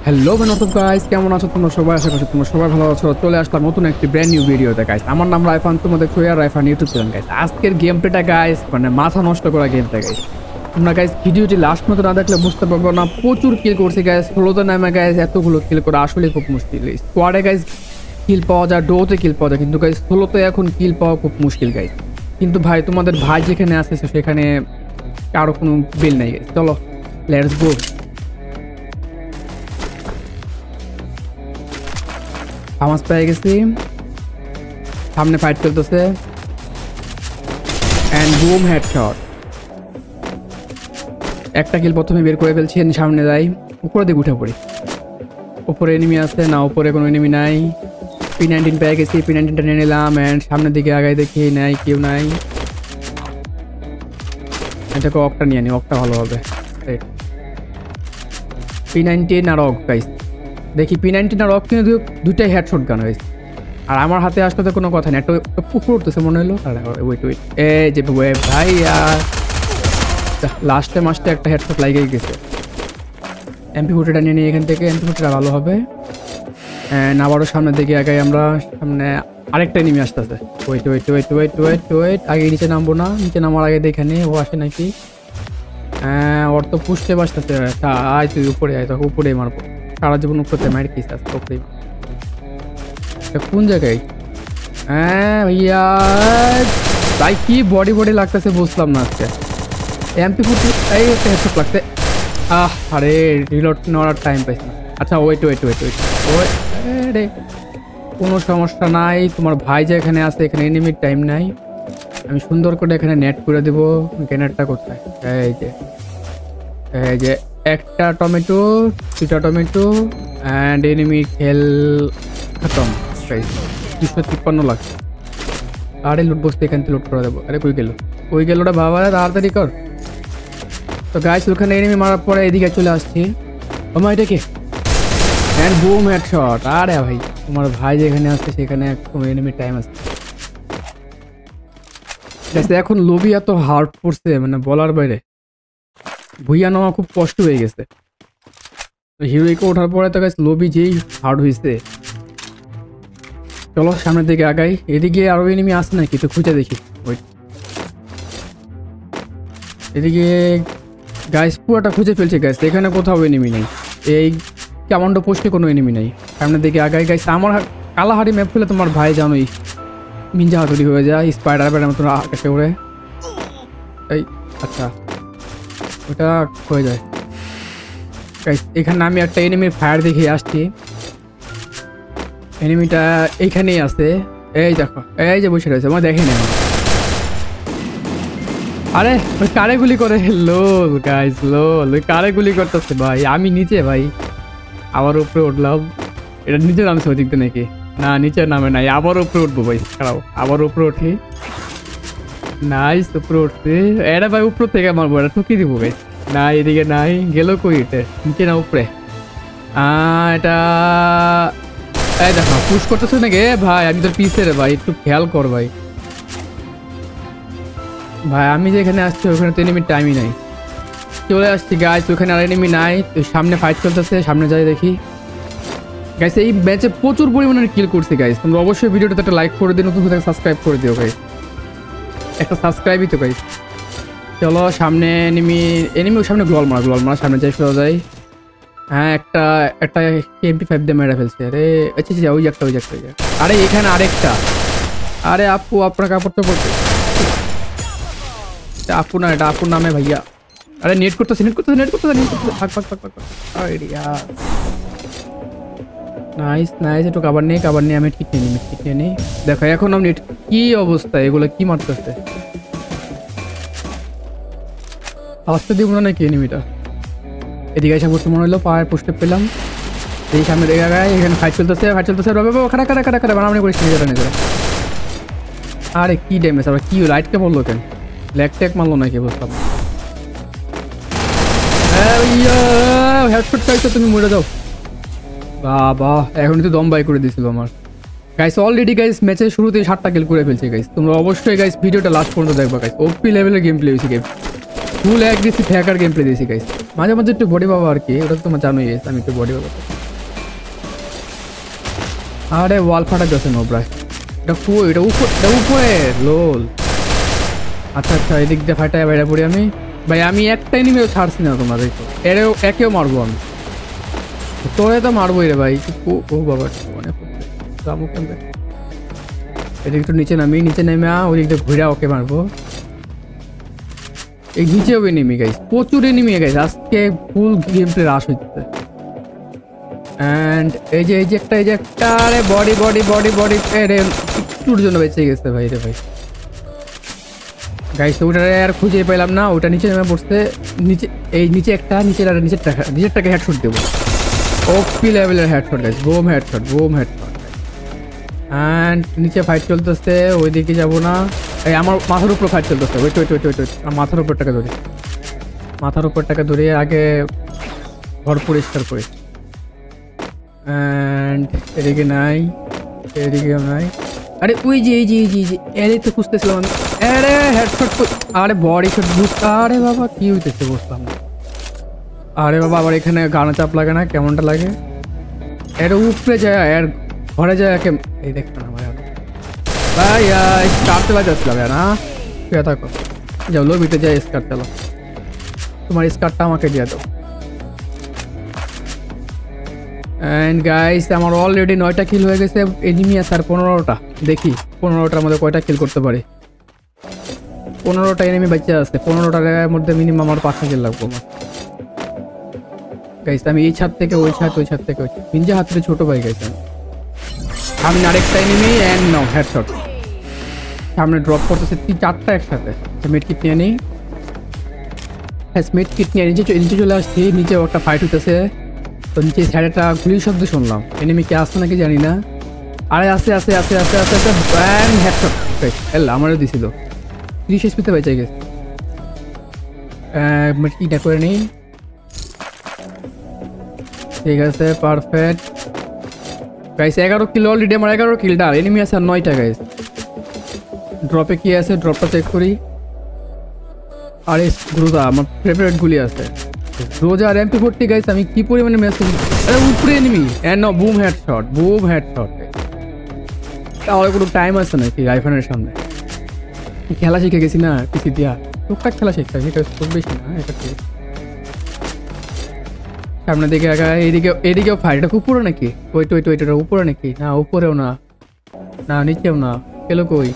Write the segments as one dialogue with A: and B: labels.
A: Hello WhatsApp guys, কেমন আছো তোমরা সবাই? আশা করছি তোমরা সবাই ভালো আছো। চলে আসলাম নতুন একটি ব্র্যান্ড নিউ ভিডিওতে গাইস। আমার নাম রাইফান, তোমাদের খুঁয়ার রাইফান ইউটিউব চ্যানেল গাইস। আজকের গেম প্লেটা গাইস মানে মাথা নষ্ট করা গেম প্লে গাইস। তোমরা গাইস ভিডিওটি লাস্ট মতো না দেখলে বুঝতে পারবো না। প্রচুর কিল করছি গাইস, ষোলোতে নামে গাইস এতগুলো কিল করা আসলে খুব মুশকিল। স্কোয়াডে গাইস কিল পাওয়া যায়, ডোতে কিল পাওয়া যায়, কিন্তু গাইস ষোলোতে এখন কিল পাওয়া খুব মুশকিল গাইস। কিন্তু ভাই তোমাদের ভাই যেখানে আছে সেখানে কারো কোনো বিল নাই গাইস। চলো লেটস গো। আওয়াজ পেয়ে গেছি, সামনে ফাইট চলতেছে এন্ড বুম হেডশট। একটা কিল প্রথমে বের করে ফেলছি, সামনে যাই, উপরে দিকে উঠে পড়ি। উপরে এনিমি আছে না? উপরে কোনো এনিমি নাই। P19 পেয়ে গেছি, P19টা নিয়ে নিলাম এন্ড সামনের দিকে আগাই দেখি নাই, কেউ নাই। এটাকে অকটা নিয়ে নি, অকটা ভালো হবে। P19 আর অক গাইস, দেখি P19 আর অক কিন্তু দুইটাই হেডশট গান হয়েছে। আর আমার হাতে আসলে তো কোনো কথা নেই, একটা পুকুর উঠতেছে মনে হলো। ওয়েট এই যে ভাই লাস্টে মাস্টে একটা হেডশট লাগিয়ে গেছে। MP40টা নিয়ে নিই এখান থেকে, MP40টা ভালো হবে। আবারও সামনের দিকে আগাই আমরা। সামনে আরেকটা এনিমি আসতেছে। ওয়েট আগে নিচে নামবো না, নিচে নামার আগে দেখে নে ও আসে নাকি। ওর তো পুষতে বাসতেছে। আয় তুই উপরে আয়, তোকে উপরেই মারবো। সারা জীবন উপরে মার কি উপরেই। কোন জায়গায়? ভাইয়া ভাই কি বডি লাগতেছে বুঝলাম না আজকে। MP40 এই একটা হেডশট লাগছে। আরে রিলোড নেওয়ার টাইম পাইছি না। আচ্ছা ওয়েট রে, কোনো সমস্যা নাই। তোমার ভাই যে এখানে আছে, এখানে এনিমির টাইম নাই। আমি সুন্দর করে এখানে নেট করে দেবো। গ্রেনেডটা কোথায়? এই যে একটা টমেটো, দুটা টমেটো অ্যান্ড এনিমি খেল খতম। 253 লাখ। আরে লুট বসতে এখান থেকে লুট করে দেবো। আরে কই গেল ওটা বাবা, তাড়াতাড়ি কর। তো গাইস ওখানে এনিমি মারার পরে এদিকে চলে আসছি। আমার এটা কে? And broom headshot. আরে ভাই তোমার ভাই যেখানে আসছে সেখানে একদম এনিমি টাইম আছে। এখন লবি এত হার্ড পড়ছে মানে বলার বাইরে। ভুইয়া নেওয়া খুব কষ্ট হয়ে গেছে। হিরোইকে ওঠার পরে তো গাইস লবি যেই হার্ড হয়েছে। চলো সামনের দিকে আগাই। এদিকে আরো এনিমি আসছে নাকি তো খুঁজে দেখি। এদিকে গাইস পুরোটা খুঁজে ফেলছে গাইস, এখানে কোথাও এনিমি নেই। এই কমান্ডো পোস্টে কোনো এনিমি নেই। সামনের দিকে আগাই গাইস। আমার কালাহারি ম্যাপ খুলে তোমার ভাই জানোই মিনজা হাতুড়ি হয়ে যায়, স্পাইডার ব্যাটের মতো আকাশে উড়ে। এই আচ্ছা ওটা হয়ে যায় গাইস। এখানে আমি একটা এনিমির ফায়ার দেখে আসছি। এনিমিটা এইখানেই আছে। এই দেখো, এই যে বসে রয়েছে, আমার দেখে নেই। আরে ওই কারে গুলি করে? লোল গাইস লোল, ওই কারে গুলি করতেছে ভাই? আমি নিচে ভাই, আবার উপরে উঠলাম। এটা নিচে নামছে ওই দিক দিয়ে নাকি? না নিচে নামে নাই, আবার উপরে উঠবো ভাই। খারাপ, আবার উপরে উঠি। নাইস, উপরে উঠছে। এটা ভাই উপর থেকে মারবো, এটা ঠুকি দিব ভাই। না এদিকে নাই, গেল কই? এটা নিচে না উপরে? এটা এই দেখো পুশ করতেছে নাকি ভাই? আমি তোর পিছে রে ভাই, একটু খেয়াল কর ভাই। ভাই আমি যেখানে আসছি ওখানে তো এনিমির টাইমই নাই। চলে আসছি গাইস, ওখানে আর এনিমি নাই। তো সামনে ফাইট চলতেছে, সামনে যাই দেখি। গাইস এই ম্যাচে প্রচুর পরিমাণে কিল করছি গাইস। তোমরা অবশ্যই ভিডিওটাতে একটা লাইক করে দিও, নতুন থেকে সাবস্ক্রাইব করে দিও গাইস। একটা সাবস্ক্রাইবই তো গাইস। চলো সামনে এনিমি সামনে গ্লোয়াল মারা সামনে যাই, সোজা যাই। একটা MP5 দিয়ে মেরে ফেলছে। আরে আচ্ছা ওই একটা। আরে এখানে আরেকটা। আরে আপু আপনার কাপড়টা পড়ছে। আপু না, এটা আপুর নামে ভাইয়া। আরে নেট করতেছে। নাইস একটু কাবার নেই আমি ঠিক নিয়ে নিই। দেখো এখন আমি নেট কি অবস্থা, এগুলো কি মারতেছে? আসতে দিব না নাকি এনিমিটা? এদিকে এসে বসে মনে হলো পায়ের পোস্টে পেলাম। এই সামনে দেখা গায়ে এখানে ফাইট চলতেছে। খাড়া বানাবানি করিস নিজেরা। আরে কি ড্যামেজ, আবার কি লাইটকে বললো কেন? ল্যাগ ট্যাগ মারলো নাকি বুঝলাম। হেডশট খাইছো তুমি, মরে যাও বাবা। এখন তো দম বাই করে দিয়েছিল আমার গাইস। অলরেডি গাইস ম্যাচের শুরুতেই 7টা কিল করে ফেলছে গাইস। তোমরা অবশ্যই গাইস ভিডিওটা লাস্ট পর্যন্ত দেখবা গাইস। ওপি লেভেলের গেম প্লে হয়েছে guys, full aggressive hacker game play দিয়েছি গাইস। মাঝে একটু বডি বাবা আর কি, ওটা তো তোমার জানোই। আমি একটু বডি বাবা আরে ওয়াল ফাটা গেছে নোবরায়। এটা কই? এটা উপরে লোল। আচ্ছা আচ্ছা, এদিক দিয়ে ফাটায় বাইরে পড়ি আমি। ভাই আমি একটা এনিমিও ছাড়ছি না তোমরা দেখো। একেও মারবো আমি। তোরে তো মারবোই রে ভাই। ও বাবা মানে এদিকে একটু নিচে নামি, নিচে নেমে ওই দিক দিয়ে ঘুরে ওকে মারবো। এই নিচেও এনিমি গাইস, প্রচুর এনিমি গাইস। আজকে ফুল গেম প্লে রাশ হচ্ছে। এন্ড এই যে একটা আরে বডি একটুর জন্য বেঁচে গেছে ভাই রে ভাই। গাইস ওটা আর খুঁজে পেলাম না, ওটা নিচে নেমে পড়ছে। নিচে একটা নিচেরটাকে হেডশট দেবো। ওপি লেভেলের headshot guys, boom headshot. And নিচে ফাইট চলতেছে, ওইদিকে যাবো না। এই আমার মাথার উপর ফাইট চলতেছে। ওয়েট মাথার উপরটাকে ধরে আগে ঘর পরিষ্কার করি। এন্ড এদিকে নাই। আরে ওই যে এর তো খুঁজতেছিলাম আমি। আরে হেডশট, আরে বডি শট বুঝতে। আরে বাবা কি হইতেছে বুঝলাম না। আরে বাবা আবার এখানে গানা চাপ লাগে না, কেমনটা লাগে। এর উপরে যায়, এর ঘরে যায়। এই দেখতে না ভাই স্কার চালা যাচ্ছিলাম না, শুয়ে থাকো। যাও লবিতে যাই, স্কার চালো। তোমার স্কারটা আমাকে দিয়ে দাও। এন্ড গাইস আমার অলরেডি 9টা কিল হয়ে গেছে। এনিমি আছে আর 15টা। দেখি 15টার মধ্যে কয়টা কিল করতে পারি। 15টা এনিমি বাচ্চা আছে। 15টার মধ্যে মিনিমাম আমার 5টা কিল লাগবে আমার। গাইস আমি এই ছাদ থেকে ওই ছাদ, ওই ছাদ থেকে ওই ছাদ, নিনজা হাতে ছোট ভাই গাইস। সামনে আরেকটা এনিমি এন্ড নাও হেডশট। সামনে ড্রপ করতেছে 4টা একসাথে। মিড কিট নিয়ে নেই। মিড কিট নিয়ে নিচে চলে আসছি। নিচে একটা ফাইট হইতেছে। তো নিচে সাইডে একটা গুলির শব্দ শুনলাম। এনিমি কে আসছে নাকি জানি না। আরে আসে হেডশট। আমারও দিছিল 30 এসপিতে বেঁচে গেছে। কিটা করে নেই। ঠিক আছে পারফেক্ট গাইস। 11 কিল অলরেডি আমার। 11 কিলটা। এনিমি আছে আর 9টা গাইস। ড্রপে কি আছে ড্রপটা চেক করি। আরে গ্রোজা আমার ফেভারিট গুলি আছে। গ্রোজা আর MP40 গাইস। আমি কি পরিমাণে ম্যাচ করি। আরে উপরে enemy and no boom headshot. তাহলে কোনো টাইম আছে নাকি রাইফানের সামনে? খেলা শিখে গেছি না পিসি দিয়া। টুকটাক খেলা শিখতে এটা খুব বেশি না। এটা ঠিক। সামনে দিকে এদিকেও ফাইট। এটা উপরে নাকি? ওইটা উপরে নাকি? না উপরেও না, নিচেও না। কেলো কই?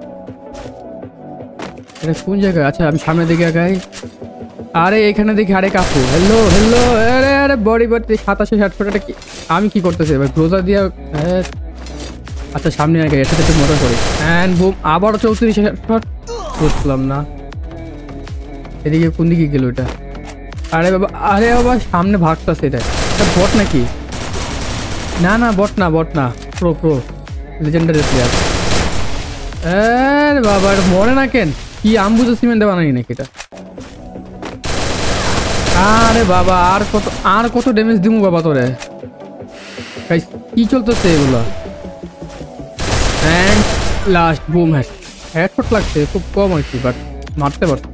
A: এটা কোন জায়গায়? আচ্ছা আমি সামনের দিকে আগাই। আরে এখানে দেখি আরে কাকু। হ্যালো আরে বডি 87 হেডশট। কি আমি কি করতেছি ভাই? ক্লোজার দিয়া। আচ্ছা সামনে আগে এর সাথে একটু মজা করি। এন্ড বুম আবার 34 হেডশট। বুঝলাম না এদিকে কোন দিকে গেল এটা। আরে বাবা সামনে ভাগতেছে। এটা বট নাকি? না বট না প্রো লেজেন্ডারি প্লেয়ার। আরে বাবা মরে না কেন? কি আমবুজা সিমেন্টে বানাই নাকি এটা? আরে বাবা আর কত ড্যামেজ দিমু বাবা তোরে। কি চলতেছে এগুলো? এন্ড লাস্ট বুম হেডশট লাগছে খুব কম আর কি, বাট মারতে পারছি।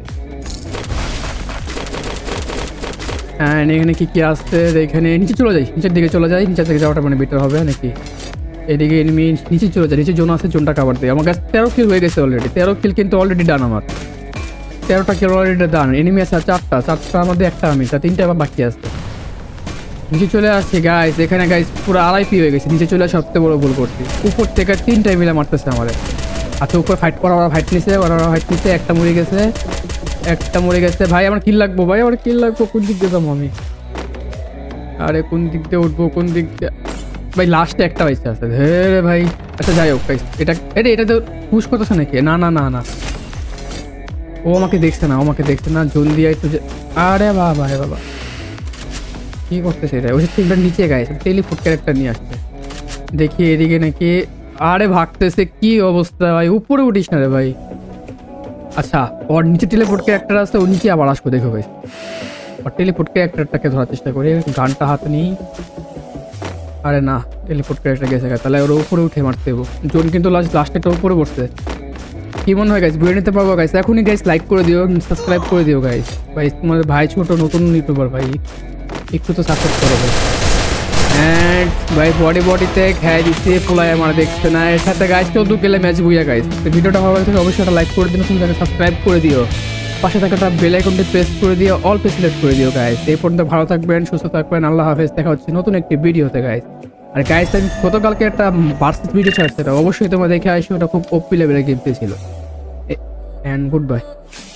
A: এন্ড এখানে কি আসছে? এখানে নিচে চলে যাই, নিচের দিকে চলে যাই। নিচের দিকে যাওয়াটা মানে বেটার হবে নাকি? এদিকে এনিমি নিচে চলে যায়। নিচে জোন আছে, জোনটা কাভার দেয়। আমার কাছে 13 কিল হয়ে গেছে অলরেডি। 13 কিল কিন্তু অলরেডি ডান আমার। 13টা কিল অলরেডি ডান। এনিমি আছে 4টার মধ্যে একটা আমি, 3টা আবার বাকি আছে। নিচে চলে আসছে গাইস। এখানে গাইস পুরো আড়াইপি হয়ে গেছে। নিচে চলে সবচেয়ে বড় ভুল করছি। উপর থেকে 3টাই মিলে মারতেছে আমাদের। আচ্ছা উপর ফাইট করা, ওরা ফাইট নিছে। একটা মরে গেছে ভাই। আমার কিল লাগবো ভাই, আমার কিল লাগবো। কোন দিক দিয়ে যাবো আমি? আরে কোন দিক দিয়ে উঠবো? কোন দিক দিয়ে ভাই? লাস্টে একটা বাইসে আছে রে ভাই। আচ্ছা যাই হোক গাইস, এটা তো পুশ করতেছে নাকি? না ও আমাকে দেখছে না। জলদি একটু। আরে বাবা কি করতেছে এটা? ওই টিমটার নিচে গাইছে টেলিফুট ক্যারেক্টার নিয়ে আসছে। দেখি এদিকে নাকি। আরে ভাগতেছে, কি অবস্থা ভাই? উপরে উঠিস না রে ভাই। আচ্ছা ওর নিচে টেলিফুট ক্যারেক্টার আছে, ওর নিচে আবার আসবো। দেখো ভাই ওর টেলিফুট ক্যারেক্টারটাকে ধরার চেষ্টা করি। গানটা হাতে নিই। আরে না টেলিফুট ক্যারেক্টার গেছে। তাহলে ওর উপরে উঠে মারতে দেবো। জোন কিন্তু লাস্টে উপরে বসছে। কি মনে হয় গাইস বুঝে নিতে পারবো গাইস? এখনই গাইস লাইক করে দিও, সাবস্ক্রাইব করে দিও গাইস। ভাই তোমাদের ভাই ছোট নতুন ইউটিউবার ভাই, একটু তো সাপোর্ট করো ভাই। ভাই বডিতে খেয়ে দিচ্ছে ফুলাই আমার দেখছে না এর সাথে গাইস 14 কিলে ম্যাচ বুইয়া গাইস। তো ভিডিওটা ভালো লাগলে অবশ্যই একটা লাইক করে দিন, চ্যানেল সাবস্ক্রাইব করে দিও, পাশে থাকা বেল আইকনটি প্রেস করে দিও, অল পে সিলেক্ট করে দিও গাইস। এই পর্যন্ত ভালো থাকবেন, সুস্থ থাকবেন, আল্লাহ হাফেজ। দেখা হচ্ছে নতুন একটি ভিডিওতে গাইস। আর গাইস আমি গতকালকে একটা ভার্সেস ভিডিও ছাড়ছি, অবশ্যই তোমরা দেখে আসো, ওটা খুব ওপি লেভেলের গেম ছিল। And good bye.